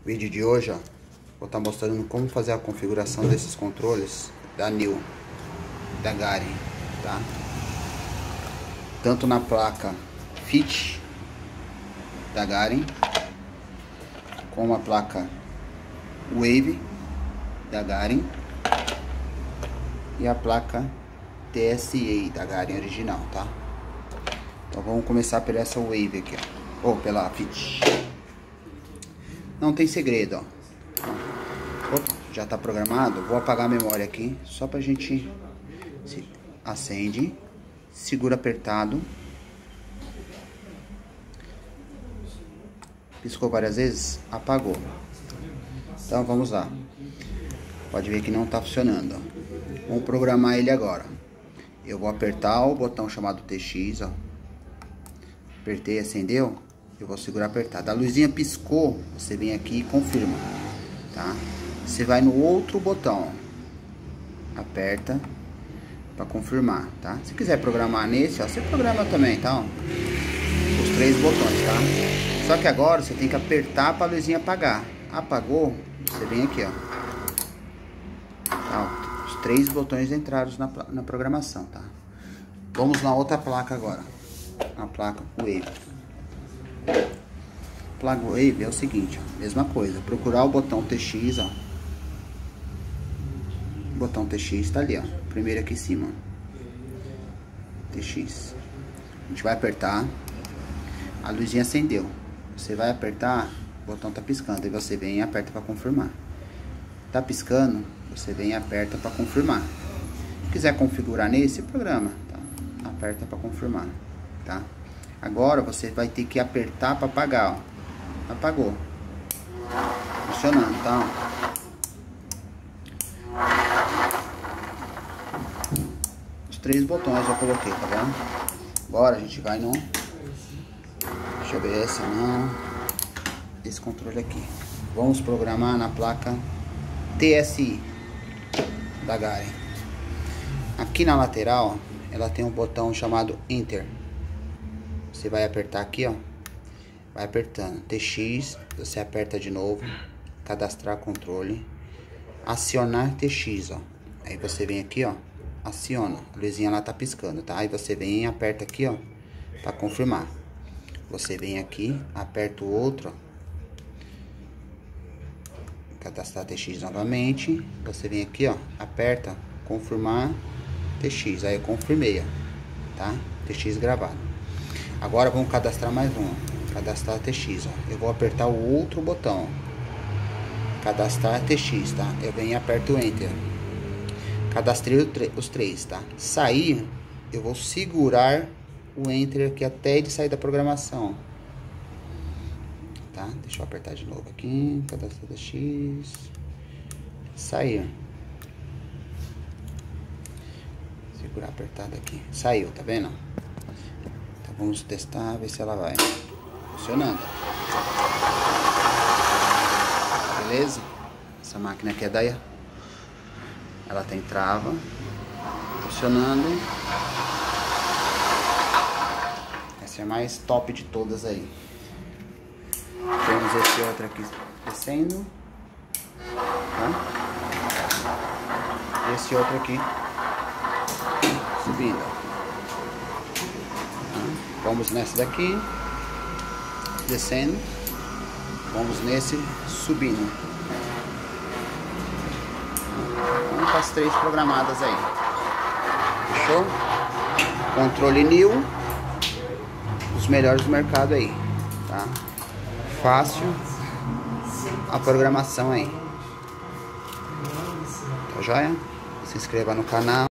Vídeo de hoje, ó, vou estar mostrando como fazer a configuração desses controles da New, da Garen, tá? Tanto na placa Fit da Garen, como a placa Wave da Garen e a placa TSA da Garen original, tá? Então vamos começar por essa Wave aqui, ó, ou pela Fit. Não tem segredo, ó. Opa, já tá programado. Vou apagar a memória aqui, só pra gente... Acende, segura apertado. Piscou várias vezes, apagou. Então vamos lá. Pode ver que não tá funcionando, ó. Vamos programar ele agora. Eu vou apertar o botão chamado TX, ó. Apertei, acendeu. Eu vou segurar apertado. A luzinha piscou, você vem aqui e confirma, tá? Você vai no outro botão, aperta para confirmar, tá? Se quiser programar nesse, ó, você programa também, tá? Ó, os 3 botões, tá? Só que agora você tem que apertar para a luzinha apagar. Apagou, você vem aqui, ó. Tá, ó, os 3 botões entraram na programação, tá? Vamos na outra placa agora. A placa Wave. Placa Wave é o seguinte, ó, mesma coisa, procurar o botão TX, ó. O botão TX tá ali, ó, primeiro aqui em cima, TX. A gente vai apertar, a luzinha acendeu. Você vai apertar, o botão tá piscando, aí você vem e aperta para confirmar. Tá piscando, você vem e aperta para confirmar. Se quiser configurar nesse programa, tá? Aperta para confirmar, tá? Agora você vai ter que apertar para apagar, ó. Apagou. Funcionando, tá? Os 3 botões eu coloquei, tá vendo? Agora a gente vai no... Deixa eu ver essa não. Esse controle aqui. Vamos programar na placa TSI da Garen. Aqui na lateral, ela tem um botão chamado Enter. Você vai apertar aqui, ó. Vai apertando TX, você aperta de novo, cadastrar controle, acionar TX, ó. Aí você vem aqui, ó, aciona, a luzinha lá tá piscando, tá? Aí você vem e aperta aqui, ó, para confirmar. Você vem aqui, aperta o outro, ó, cadastrar TX novamente. Você vem aqui, ó, aperta confirmar TX, aí eu confirmei, ó, tá? TX gravado. Agora vamos cadastrar mais um, cadastrar TX, ó. Eu vou apertar o outro botão, cadastrar TX, tá? Eu venho e aperto o Enter. Cadastrei os 3, tá? Sair, eu vou segurar o Enter aqui até ele sair da programação, tá? Deixa eu apertar de novo aqui, cadastrar TX, sair. Segurar apertado aqui, saiu, tá vendo? Então vamos testar, ver se ela vai funcionando. Beleza? Essa máquina aqui é daí. Ela tem trava. Funcionando. Essa é a mais top de todas aí. Temos esse outro aqui descendo, tá? Esse outro aqui subindo. Vamos nessa daqui, descendo. Vamos nesse, subindo. Vamos com as 3 programadas aí. Fechou? Controle New. Os melhores do mercado aí, tá? Fácil a programação aí. Tá joia? Se inscreva no canal.